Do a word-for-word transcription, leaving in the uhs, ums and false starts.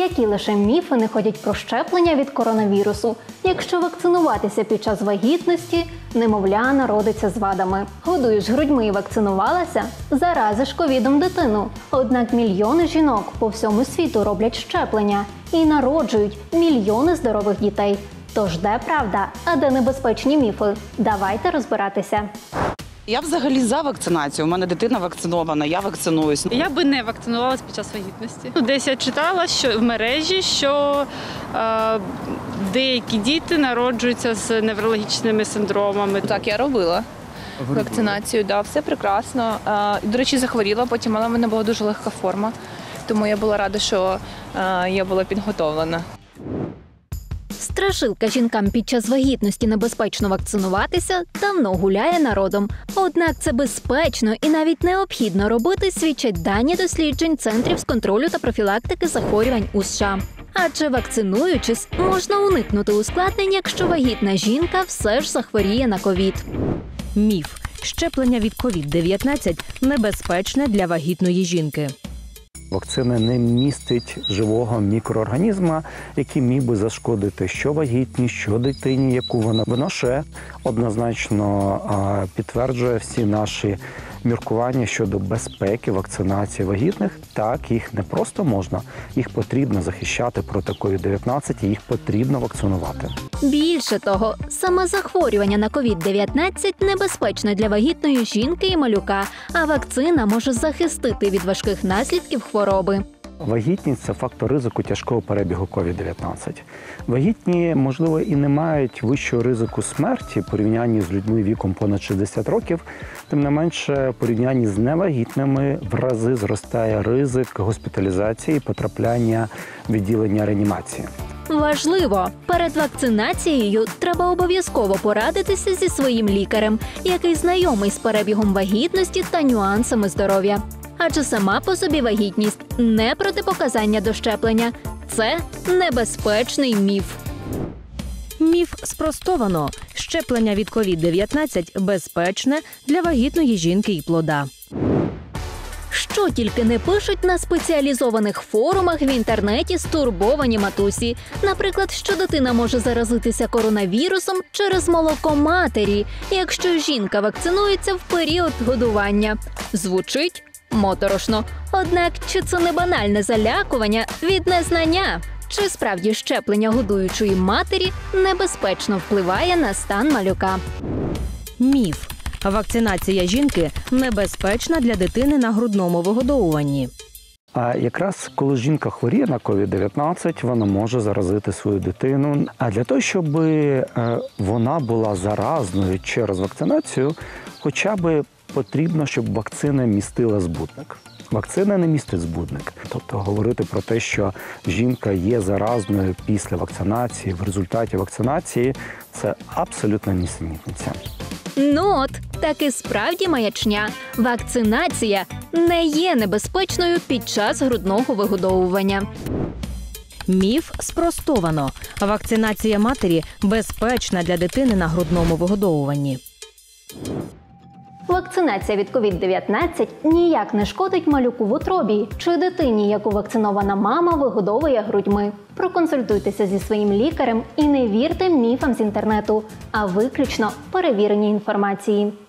які лише міфи не ходять про щеплення від коронавірусу. Якщо вакцинуватися під час вагітності, немовля народиться з вадами. Годуєш грудьми і вакцинувалася – заразиш ковідом дитину. Однак мільйони жінок по всьому світу роблять щеплення і народжують мільйони здорових дітей. Тож де правда, а де небезпечні міфи? Давайте розбиратися. Я взагалі за вакцинацію. У мене дитина вакцинована, я вакцинуюсь. Я би не вакцинувалась під час вагітності. Десь я читала що в мережі, що е, деякі діти народжуються з неврологічними синдромами. Так, я робила вакцинацію, да, все прекрасно. Е, до речі, захворіла, потім, але в мене була дуже легка форма. Тому я була рада, що е, я була підготовлена. Страшилка жінкам під час вагітності небезпечно вакцинуватися давно гуляє народом. Однак це безпечно і навіть необхідно робити, свідчать дані досліджень Центрів з контролю та профілактики захворювань у США. Адже вакцинуючись, можна уникнути ускладнень, якщо вагітна жінка все ж захворіє на ковід. Міф. Щеплення від ковід дев'ятнадцять небезпечне для вагітної жінки. Вакцина не містить живого мікроорганізму, який міг би зашкодити що вагітній, що дитині, яку вона виношує. Однозначно підтверджує всі наші міркування щодо безпеки вакцинації вагітних. Так, їх не просто можна, їх потрібно захищати проти ковід дев'ятнадцять і їх потрібно вакцинувати. Більше того, саме захворювання на ковід дев'ятнадцять небезпечне для вагітної жінки і малюка, а вакцина може захистити від важких наслідків хвороби. Вагітність – це фактор ризику тяжкого перебігу ковід дев'ятнадцять. Вагітні, можливо, і не мають вищого ризику смерті в порівнянні з людьми віком понад шістдесят років. Тим не менше, в порівнянні з невагітними в рази зростає ризик госпіталізації і потрапляння в відділення реанімації. Важливо! Перед вакцинацією треба обов'язково порадитися зі своїм лікарем, який знайомий з перебігом вагітності та нюансами здоров'я. Адже сама по собі вагітність – не протипоказання до щеплення. Це небезпечний міф. Міф спростовано. Щеплення від ковід дев'ятнадцять безпечне для вагітної жінки і плода. Що тільки не пишуть на спеціалізованих форумах в інтернеті стурбовані матусі. Наприклад, що дитина може заразитися коронавірусом через молоко матері, якщо жінка вакцинується в період годування. Звучить моторошно. Однак, чи це не банальне залякування від незнання? Чи справді щеплення годуючої матері небезпечно впливає на стан малюка? Міф. Вакцинація жінки небезпечна для дитини на грудному вигодовуванні. А якраз коли жінка хворіє на ковід дев'ятнадцять, вона може заразити свою дитину. А для того, щоб вона була заразною через вакцинацію, хоча б потрібно, щоб вакцина містила збудник. Вакцина не містить збудник. Тобто говорити про те, що жінка є заразною після вакцинації, в результаті вакцинації – це абсолютно нісенітниця. Ну от, таки справді маячня. Вакцинація не є небезпечною під час грудного вигодовування. Міф спростовано. Вакцинація матері безпечна для дитини на грудному вигодовуванні. Вакцинація від ковід дев'ятнадцять ніяк не шкодить малюку в утробі чи дитині, яку вакцинована мама вигодовує грудьми. Проконсультуйтеся зі своїм лікарем і не вірте міфам з інтернету, а виключно перевіреній інформації.